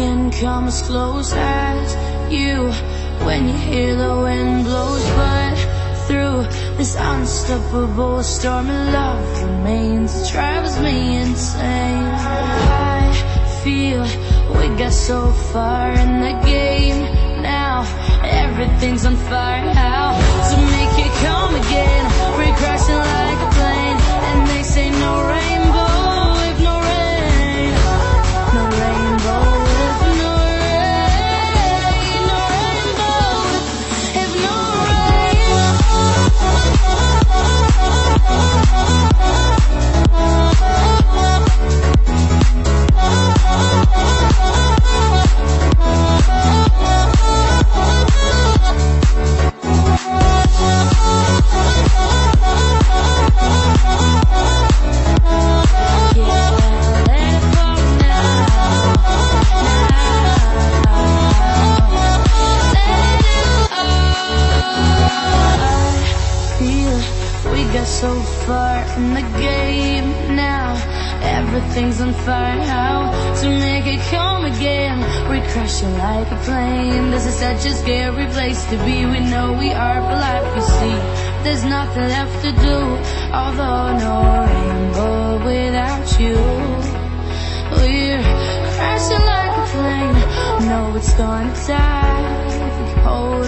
can come as close as you when you hear the wind blows, but through this unstoppable storm of love remains, it drives me insane. I feel we got so far in the game, now everything's on fire. How to make it come again? We're crashing like a plane, and they say no rainbow if no rain, no rainbow if no rain, no rainbow if no so far in the game, now everything's on fire. How to make it come again? We're crashing like a plane. This is such a scary place to be. We know we are for life, you see. There's nothing left to do, although no rainbow without you. We're crashing like a plane, know it's gonna die. Hold